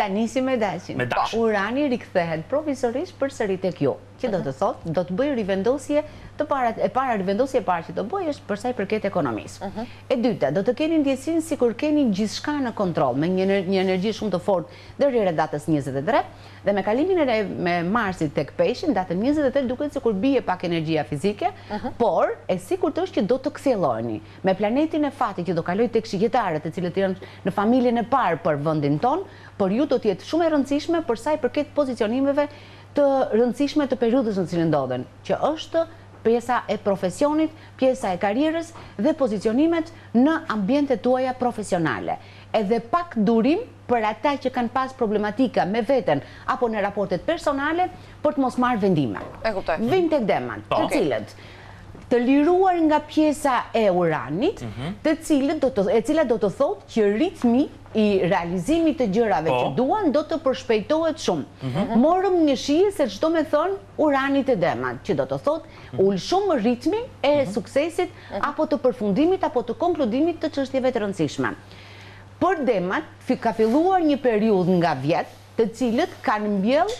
nisi me dashin. Urani rikthehet provizorisht përsëri tek ju, që do të thotë, do të bëj rivendosje rivendosje e parë që do bëj është për sa i përket ekonomisë. E dyta, do të keni ndjesinë sikur keni gjithçka në kontroll, me një energji shumë të fortë deri datës 23 dhe me kalimin me Marsit tek Peshqin, datën 23 duket sikur bie pak energjia fizike, por e sigurt është që do të kthjelloheni me planetin e fatit që do kaloj tek shigjetarët, të cilët janë në familjen e parë për vendin ton, por ju do të jetë shumë e rëndësishme për sa i përket pozicionimeve të rëndësishme të periudhës në cilën ndodhen, që është pjesa e profesionit, pjesa e karrierës dhe pozicionimet në ambientet tuaja profesionale. Edhe pak durim për ata që kanë pas problematika me veten apo në raportet personale për të mos marrë vendime. Vim tek demat, të cilët të liruar nga pjesa e uranit, e cila do të thotë që ritmi i realizimit të gjërave që duan do të përshpejtohet shumë. Morëm një shije se çdo me thënë uranit e demat, që do të thotë ul shumë ritmi e suksesit apo të përfundimit apo të konkludimit të çështjeve të rëndësishme. Për demat ka filluar një periudhë nga vjet, të cilët kanë mbjell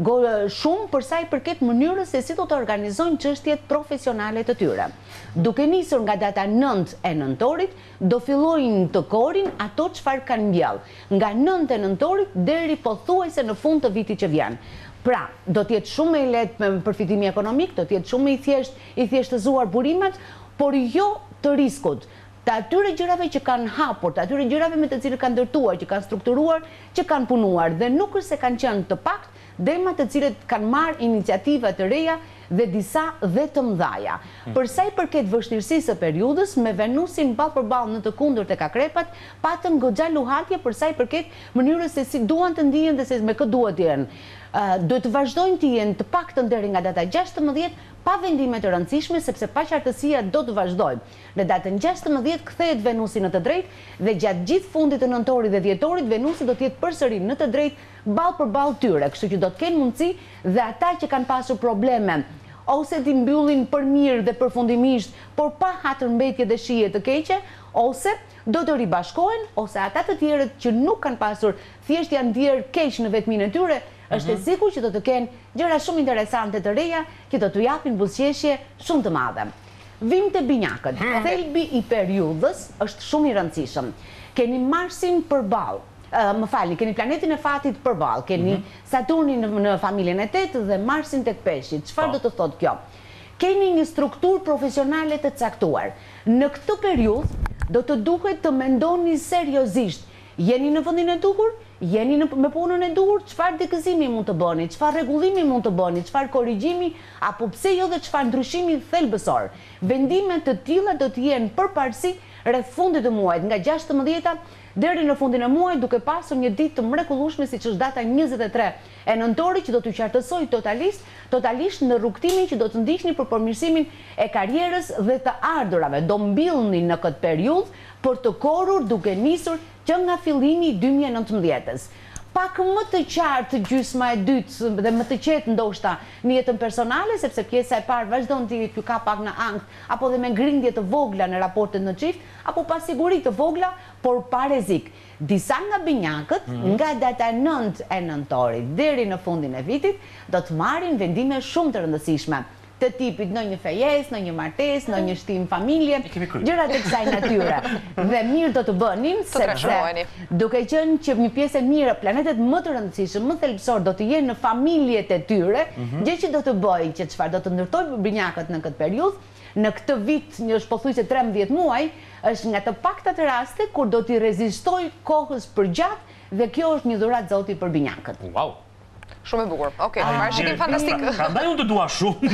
shumë përsa i përket mënyrës se si do të organizojnë çështjet profesionale të tyre. Duke nisur nga data 9 e nëntorit, do fillojnë të korin ato çfarë kanë mbjell, nga 9 e nëntorit deri pothuajse në fund të vitit që vjen. Pra, do të jetë shumë i lehtë me përfitimi ekonomik, do të jetë shumë i thjeshtëzuar burimet, por jo të riskut. Të atyre gjërave që kanë hapur, të atyre gjërave me të cilët kanë ndërtuar, që kanë strukturuar, që kanë punuar, dhe nuk është se kanë qenë të pakt demat të cilët kanë marrë iniciativa të reja dhe disa dhe të mëdhaja. Për sa i përket vështirësisë së periudhës, me Venusin ballë për ballë në të kundërt e Akrepat, patën goxha luhatje për sa i përket mënyrës se si duan të ndihen dhe se me kë duhet të jenë. Duhet të vazhdojnë të jenë të paktën deri nga data 16 pa vendime të rëndësishme, sepse paqartësia do të vazhdojë. Në datën 16 kthehet Venusi në të drejtë dhe gjatë gjithë fundit të nëntorit dhe dhjetorit Venusi do të jetë përsëri në të drejtë ballë për ballë tyre, kështu që do të kenë mundësi dhe ata që kanë pasur probleme ose t'i mbyllin për mirë dhe përfundimisht, por pa hatërmbetje dhe shije të keqe, ose do të ribashkohen, ose ata të tjerët që nuk kanë pasur, thjesht janë ndier keq në vetminë e tyre, është e sigurt që do të kenë gjëra shumë interesante të reja që do t'u japin buzëqeshje shumë të madhe. Vim te binjakët. Thelbi i periudhës është shumë i rëndësishëm. Keni Marsin përballë. Keni planetin e fatit përballë, keni Saturnin në familjen e 8 dhe Marsin tek Peshqit. Çfarë do të thotë kjo? Keni një strukturë profesionale të caktuar. Në këtë periudhë do të duhet të mendoni seriozisht. Jeni në vendin e duhur? Jeni me punën e duhur? Çfarë dikëzimi mund të bëni? Çfarë rregullimi mund të bëni? Çfarë korrigjimi apo pse jo dhe çfarë ndryshimi thelbësor? Vendime të tilla do të jenë përparësi rreth fundit të muajit, nga 16-a deri në fundin e muajit, duke pasur një ditë të mrekullueshme siç është data 23 e nëntorit, që do t'ju qartësoj totalisht në rrugtimin që do të ndiqni për përmirësimin e karrierës dhe të ardhurave. Do mbillni në këtë periudhë për të korrur duke nisur që nga fillimi i 2019-s. Pak më të qartë gjysma e dytë dhe më të qetë ndoshta në jetën personale, sepse pjesa e parë vazhdon të ka pak në ankth, apo dhe me ngrindje të vogla në raportet në çift, apo pasiguri të vogla, por pa rrezik. Disa nga binjakët, nga data 9 e nëntorit deri në fundin e vitit, do të marrin vendime shumë të rëndësishme. Të tipit në një fejes, në një martes, në një shtim familje, gjërat e kësaj natyre. Dhe mirë do të bënin, sepse duke qenë që një pjesë e mirë, planetet më të rëndësishëm, më thelbësor do të jenë në familjet e tyre, gjë që do të bëjë që çfarë do të ndërtojë binjakët në këtë periudhë, në këtë vit, një është pothuajse 13 muaj, është nga të paktat raste kur do t'i rezistoj kohës përgjatë dhe kjo është një dhuratë Zoti për binjakët. Wow. Shumë e bukur. Okej, marrë shikim fantastik. Prandaj unë të dua shumë.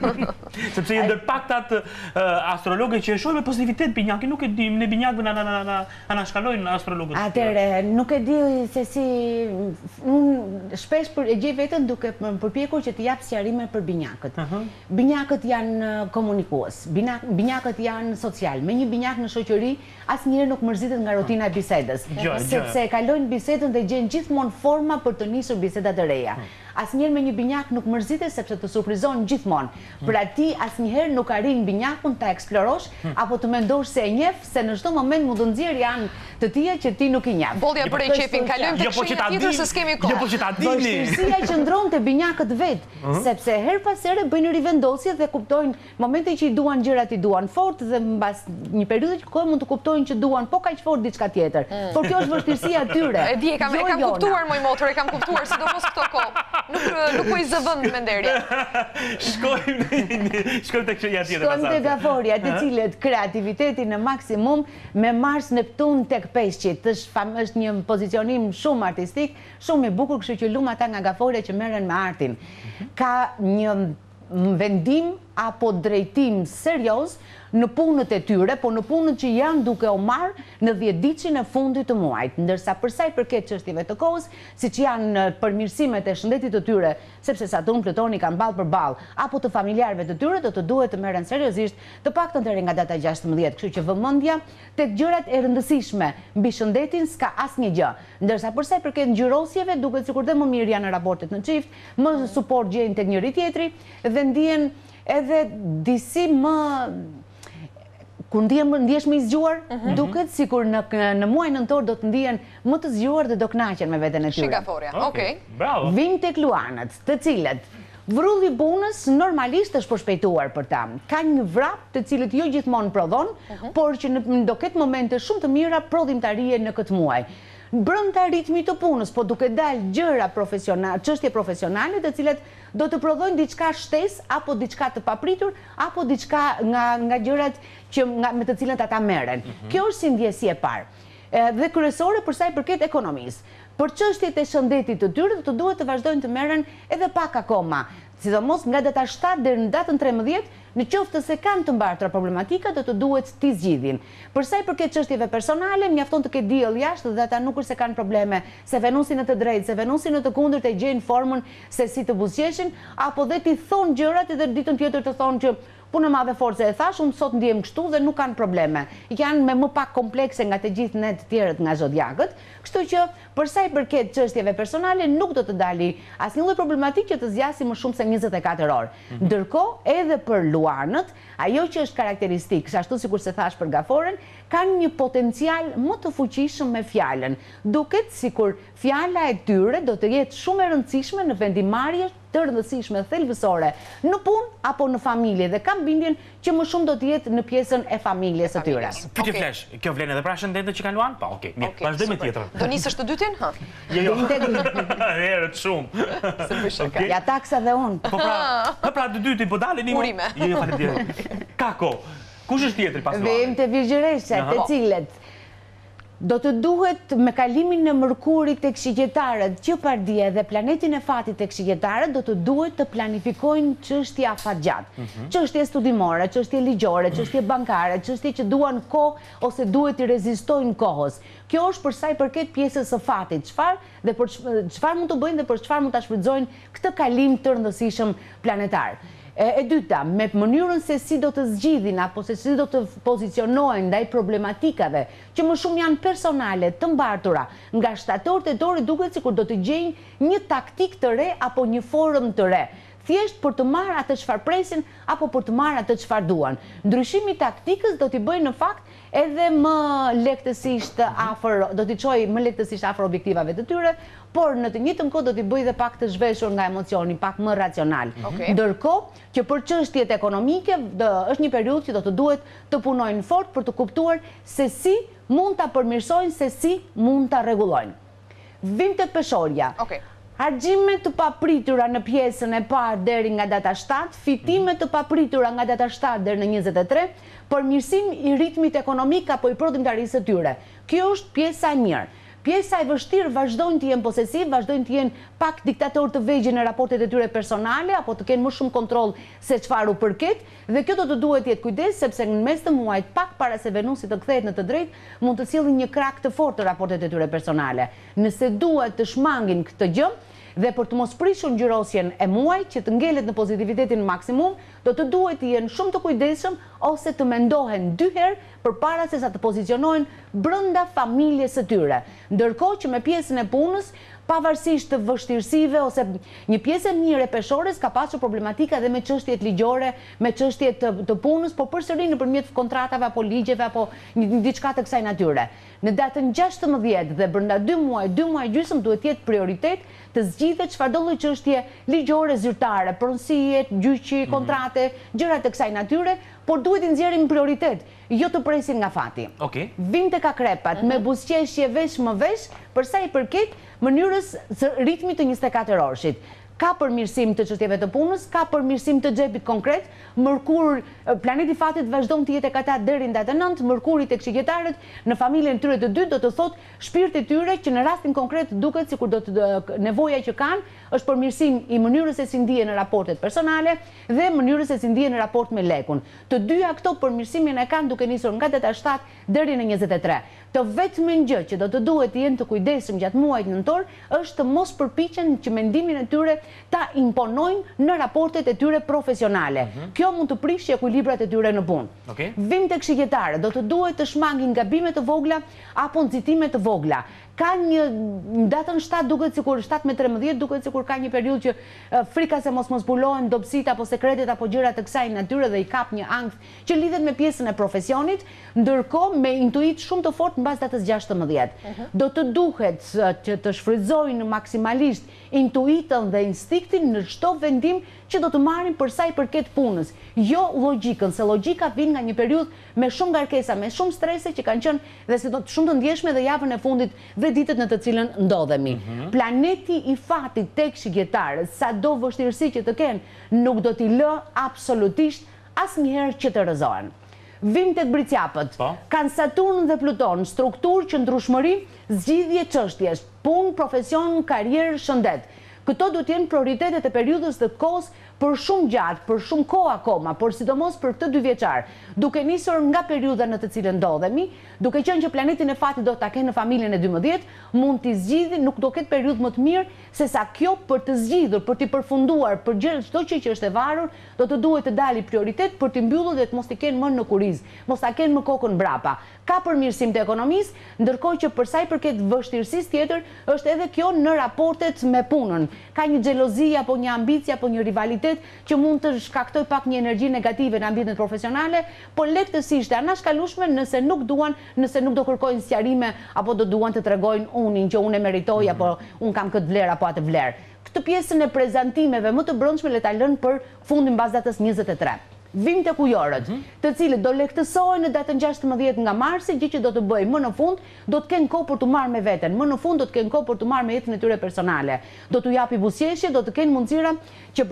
Sepse janë ndërpaktat astrologë që e shohin me pozitivitet binjakin, nuk e di, ne binjakëve na shkalojnë astrologët. Atëherë, nuk e di se si unë shpesh e gjej veten duke përpjekur që të jap sqarime për binjakët. Binjakët janë komunikues, binjakët janë social. Me një binjak në shoqëri asnjëherë nuk mërzitet nga rutina e bisedës, sepse e kalojnë bisedën dhe gjejnë gjithmonë forma për të nisur biseda të reja. asnjëherë me një binjak nuk mërzitet sepse të surprizon gjithmonë. Pra ti asnjëherë nuk arrin binjakun ta eksplorosh apo të mendosh se e njeh, se në çdo moment mund të nxjerr janë të tilla që ti nuk i njeh. Bollja për qepin, kalojmë tek shenja tjetër se s'kemi kohë. Jo, po që ta dini. Vështirësia qëndron te binjakët vet, sepse her pas here bëjnë rivendosje dhe kuptojnë momentin që i duan gjërat i duan fort dhe mbas një periudhe që kohë mund të kuptojnë që duan po kaq fort diçka tjetër. Por kjo është vështirësia e tyre. E di, e kam kuptuar moj motor, e kam kuptuar, sidomos këto kohë. Nuk po i zë vend me nderje. Shkojmë tek shenja tjetër. Shkojmë tek gaforia, të cilët kreativiteti në maksimum me Mars Neptun tek peshqit. Është një pozicionim shumë artistik, shumë i bukur, kështu që lum ata nga gaforia që merren me artin. Ka një vendim apo drejtim serioz në punët e tyre, po në punët që janë duke u marrë në 10 ditëshin e fundit të muajit, ndërsa për sa i përket çështjeve të kohës, siç janë përmirësimet e shëndetit të tyre, sepse Saturn Plutoni kanë ballë për ballë, apo të familjarëve të tyre, do të duhet të merren seriozisht, të paktën deri nga data 16, kështu që vëmendja tek gjërat e rëndësishme mbi shëndetin s'ka asnjë gjë. Ndërsa për sa i përket ngjyrosjeve, duket sikur dhe më mirë janë raportet në çift, më suport gjejnë tek njëri tjetri dhe ndihen edhe disi më kur ndihesh më i zgjuar, duket sikur në muajin nëntor do të ndihen më të zgjuar dhe do kënaqen me veten e tyre. Shikaforia. Okej. Bravo. Vim tek luanët, të cilët vrulli punës normalisht është përshpejtuar për ta. Ka një vrap të cilët jo gjithmonë prodhon, por që do ketë momente shumë të mira prodhimtarie në këtë muaj. Brenda ritmit të punës, po duke dalë gjëra profesionale, çështje profesionale të cilat do të prodhojnë diçka shtesë apo diçka të papritur apo diçka nga gjërat që me të cilat ata merren. Kjo është si ndjesi e parë. Dhe kryesore për sa i përket ekonomisë. Për çështjet e shëndetit të tyre do të duhet të vazhdojnë të merren edhe pak akoma, sidomos nga data 7 deri në datën 13, në qoftë se kanë të mbartura problematika, do të duhet t'i zgjidhin. Për sa i përket çështjeve personale, mjafton të ketë diell jashtë dhe ata nuk është se kanë probleme, se Venusi në të drejtë, se Venusi në të kundërt e gjejnë formën se si të buzëqeshin, apo dhe ti thon gjërat edhe ditën tjetër të thonë që punë madhe force e thash, unë sot ndiem kështu dhe nuk kanë probleme. Janë me më pak komplekse nga të gjithë ne të tjerët nga zodiakët, kështu që për sa i përket çështjeve personale nuk do të dali asnjë lloj problematik që të zgjasë më shumë se 24 orë. Ndërkohë edhe për luanët, ajo që është karakteristik, ashtu sikur se thash për gaforen, kanë një potencial më të fuqishëm me fjalën. Duket sikur fjala e tyre do të jetë shumë e rëndësishme në vendimarrje të rëndësishme thelbësore në punë apo në familje dhe kam bindjen që më shumë do të jetë në pjesën e familjes së tyre. Pyetje flash, kjo vlen edhe pra shëndetet që kanë luan? Po, okay, mirë. Vazhdojmë me tjetrën. Do nisësh të dytin? Jo. Herët shumë. Ja taksa dhe unë. Po pra të dytin po dalin Urime. Jo, faleminderit. Kako. Kush është tjetri pas luanit? Vejmë te virgjëresha, të cilët do të duhet me kalimin në Mërkurit tek shigjetarët, që pardje dhe planetin e fatit tek shigjetarët, do të duhet të planifikojnë çështje afatgjatë. Çështje studimore, çështje ligjore, çështje bankare, çështje që duan kohë ose duhet të rezistojnë kohës. Kjo është për sa i përket pjesës së fatit, çfarë mund të bëjnë dhe për çfarë mund ta shfrytëzojnë këtë kalim të rëndësishëm planetar. E dyta, me mënyrën se si do të zgjidhin apo se si do të pozicionohen ndaj problematikave që më shumë janë personale, të mbartura, nga shtator tetori duket sikur do të gjejnë një taktik të re apo një formë të re. Thjesht për të marrë atë çfarë presin apo për të marrë atë çfarë duan. Ndryshimi i taktikës do t'i bëjë në fakt edhe më lehtësisht afër, do t'i çojë më lehtësisht afër objektivave të tyre, por në të njëjtën kohë do t'i bëjë dhe pak të zhveshur nga emocioni, pak më racional. Ndërkohë që për çështjet ekonomike është një periudhë që do të duhet të punojnë fort për të kuptuar se si mund ta përmirësojnë, se si mund ta rregullojnë. Vim te peshorja. Harxime të papritura në pjesën e parë deri nga data 7, fitime të papritura nga data 7 deri në 23, përmirësim i ritmit ekonomik apo i prodhimtarisë së tyre. Kjo është pjesa e mirë. Pjesa e vështirë vazhdojnë të jenë posesiv, vazhdojnë të jenë pak diktator të vegjël në raportet e tyre personale apo të kenë më shumë kontroll se çfarë u përket, dhe kjo do të duhet jetë kujdes sepse në mes të muajit pak para se Venusi të kthehet në të drejtë, mund të sjellin një krah të fortë të raportet e tyre personale. Nëse duhet të shmangin këtë gjë, dhe për të mos prishur ngjyrosjen e muajit që të ngelet në pozitivitetin maksimum, do të duhet të jenë shumë të kujdesshëm ose të mendohen 2 herë përpara se sa të pozicionohen brenda familjes së tyre. Ndërkohë që me pjesën e punës pavarësisht të vështirësive ose një pjesë e mirë e peshores ka pasur problematika edhe me çështjet ligjore, me çështjet të punës, por përsëri nëpërmjet kontratave apo ligjeve apo diçka të kësaj natyre. Në datën 16 dhe brenda 2 muaj gjysmë duhet të jetë prioritet të zgjidhet çfarëdo lloj çështje ligjore zyrtare, pronësie, gjyqi, kontrate, gjëra të kësaj natyre, por duhet i nxjerrim prioritet, jo të presin nga fati. Vim tek akrepat me buzëqeshje vesh më vesh, për sa i përket mënyrës së ritmit të 24 orëshit. Ka përmirësim të çështjeve të punës, ka përmirësim të xhepit konkret. Mërkur, planeti fatit vazhdon të jetë e kata deri në datën 9, mërkuri tek shigjetarët në familjen tyre të dytë do të thotë shpirti tyre që në rastin konkret duket sikur do të nevoja që kanë është përmirësim i mënyrës se si ndihen në raportet personale dhe mënyrës se si ndihen në raport me lekun. Të dyja këto përmirësimin e kanë duke nisur nga data 7 deri në 23. Të vetmen gjë që do të duhet të jenë të kujdesshëm gjatë muajit nëntor është të mos përpiqen që mendimin e tyre ta imponojnë në raportet e tyre profesionale. Kjo mund të prishë ekuilibrat e tyre në punë. Vim tek shigjetarët, do të duhet të shmangin gabime të vogla apo nxitime të vogla. Ka një datën 7 duket sikur 7-13 duket sikur ka një periudhë që frika se mos zbulohen dobësit apo sekretet apo gjëra të kësaj natyre dhe i kap një ankth që lidhet me pjesën e profesionit, ndërkohë me intuit shumë të fortë mbas datës 16. Do të duhet që të shfrytëzojnë maksimalisht intuitën dhe instiktin në çdo vendim që do të marrin për sa i përket punës. Jo logjikën, se logjika vjen nga një periudhë me shumë ngarkesa, me shumë strese që kanë qenë dhe si do të shumë të ndjeshme dhe javën e fundit dhe ditët në të cilën ndodhemi. Planeti i fatit tek shigjetarët, sado vështirësi që të kenë, nuk do t'i lë absolutisht asnjëherë që të rrëzohen. Vim tek bricjapët, kanë Saturn dhe Pluton, strukturë, qëndrueshmëri, zgjidhje çështjesh, punë, profesion, karrierë, shëndet. Këto do të jenë prioritetet e periudhës të kohës për shumë gjatë, për shumë kohë akoma, por sidomos për këtë 2 vjeçar, duke nisur nga periudha në të cilën ndodhemi, duke qenë që planetin e fatit do ta kenë në familjen e 12, mund t'i zgjidhë, nuk do ketë periudhë më të mirë se sa kjo për të zgjidhur, për t'i përfunduar, për çdo që është e varur, do të duhet të dali prioritet për t'i mbyllur dhe të mos t'i kenë më në kuriz, mos ta kenë më kokën mbrapa. Ka përmirësim të ekonomisë, ndërkohë që për sa i përket vështirësisë tjetër, është edhe kjo në raportet me punën. Ka një xhelozi apo një ambicie apo një rivalitet që mund të shkaktoj pak një energji negative në ambientet profesionale, por lehtësisht anashkalueshme nëse nuk duan, nëse nuk do kërkojnë sqarime apo do duan të tregojnë unin që unë e meritoj apo unë kam këtë vlerë apo atë vlerë. Këtë pjesën e prezantimeve më të brendshme le ta lënë për fundin mbas datës 23. Vim tek ujorët, të cilët do lehtësohen në datën 16 nga marsi, gjë që do të bëjë më në fund, do të kenë kohë për të marrë me veten, më në fund do të kenë kohë për të marrë me jetën e tyre personale. Do t'u japi buzëqeshje, do të kenë mundësira që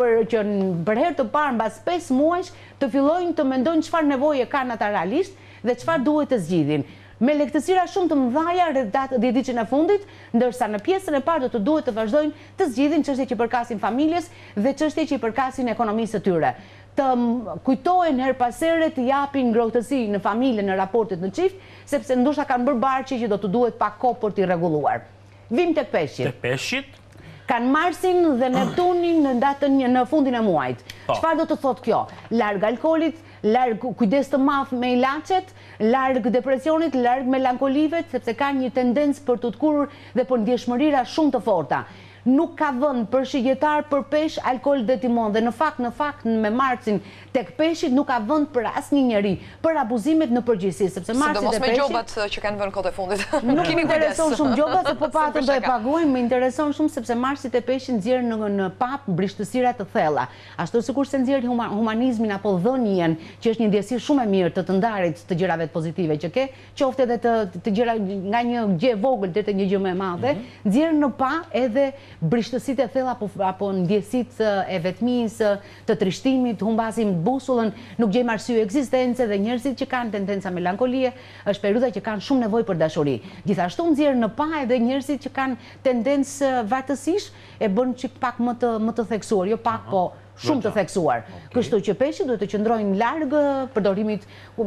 për herë të parë mbas 5 muajsh të fillojnë të mendojnë çfarë nevoje kanë ata realisht dhe çfarë duhet të zgjidhin. Me lehtësira shumë të mëdha rreth 10 ditën e fundit, ndërsa në pjesën e parë do të duhet të vazhdojnë të zgjidhin çështje që përkasin familjes dhe çështje që i përkasin ekonomisë së tyre. Të kujtohen her pas here të japin ngrohtësi në familje, në raportet në çift, sepse ndoshta kanë bërë barçe që do të duhet pak kohë për t'i rregulluar. Vim tek peshqit. Tek peshqit? Kanë Marsin dhe Neptunin në fundin e muajit. Çfarë do të thotë kjo? Larg alkoolit, larg kujdes të madh me ilaçet, larg depresionit, larg melankolive, sepse kanë një tendencë për të tkurur dhe për ndjeshmërira shumë të forta. Nuk ka vend për shigjetar, për pesh, alkool dhe timon. Dhe në fakt me Marsin tek peshit nuk ka vend për asnjë njeri për abuzimet në përgjithësi, sepse Marsi dhe peshit. Sidomos me gjobat që kanë vënë kohë e fundit. Nuk më intereson shumë gjobat, se po patëm do e paguajmë, më intereson shumë sepse Marsi dhe peshit nxjerrin në pap brishtësira të thella. Ashtu sikur se nxjerrin humanizmin apo dhënien, që është një ndjesi shumë e mirë të ndarit të gjërave pozitive që ke, qoftë edhe të gjëra nga një gjë e vogël deri te një gjë më e madhe, nxjerrin në pa edhe brishtësitë e thella apo ndjesitë e vetmisë, të trishtimit, humbasim busullën, nuk gjejmë arsye ekzistence dhe njerëzit që kanë tendenca melankolie, është periudha që kanë shumë nevojë për dashuri. Gjithashtu nxjerr në pa edhe njerëzit që kanë tendencë vartësish e bën çik pak më të theksuar, jo pak, po shumë të theksuar. Kështu që peshqit duhet të qëndrojnë larg përdorimit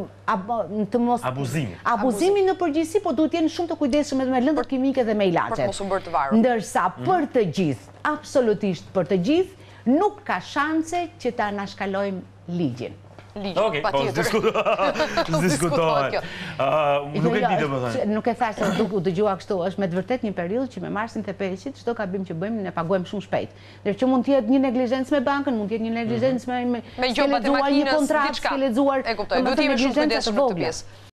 të mos abuzimit në përgjithësi, po duhet të jenë shumë të kujdesshëm edhe me lëndët kimike dhe me ilaçet. Ndërsa për të gjithë, absolutisht për të gjithë, nuk ka shanse që ta anashkalojmë ligjin. ligjit, patjetër. Diskutohet. Nuk e di domethënë. Nuk e thash se u dëgjova kështu, është me të vërtet një periudhë që me marsin të peqit, çdo gabim që bëjmë ne paguajmë shumë shpejt. Ndërsa që mund të jetë një neglizhencë me bankën, mund të jetë një neglizhencë me gjobat e makinës, kontratë, diçka. ke lexuar. E kuptoj, duhet të jemi shumë kujdesshëm në këtë pjesë.